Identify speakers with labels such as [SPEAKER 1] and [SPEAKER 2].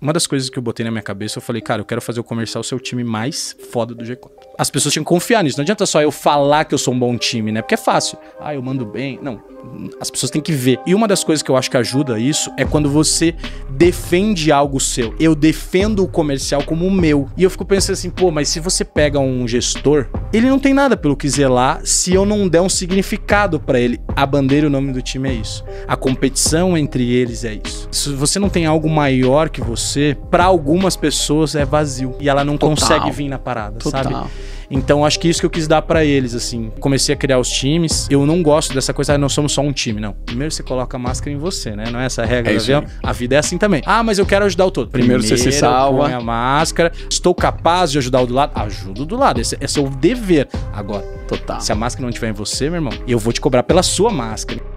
[SPEAKER 1] Uma das coisas que eu botei na minha cabeça, eu falei, cara, eu quero fazer o comercial ser o time mais foda do G4. As pessoas tinham que confiar nisso. Não adianta só eu falar que eu sou um bom time, né? Porque é fácil. Ah, eu mando bem. Não. As pessoas têm que ver. E uma das coisas que eu acho que ajuda isso é quando você defende algo seu. Eu defendo o comercial como o meu. E eu fico pensando assim, pô, mas se você pega um gestor, ele não tem nada pelo que zelar se eu não der um significado pra ele. A bandeira e o nome do time é isso. A competição entre eles é isso. Se você não tem algo maior que você, pra algumas pessoas é vazio. E ela não consegue vir na parada, sabe? Então acho que isso que eu quis dar pra eles, assim. Comecei a criar os times. Eu não gosto dessa coisa, nós somos só um time, não. Primeiro você coloca a máscara em você, né? Não é essa a regra do avião. A vida é assim também. Ah, mas eu quero ajudar o todo.
[SPEAKER 2] Primeiro você se salva.
[SPEAKER 1] Põe a máscara. Estou capaz de ajudar o do lado? Ajudo do lado. Esse é o dever. Agora, se a máscara não estiver em você, meu irmão, eu vou te cobrar pela sua máscara.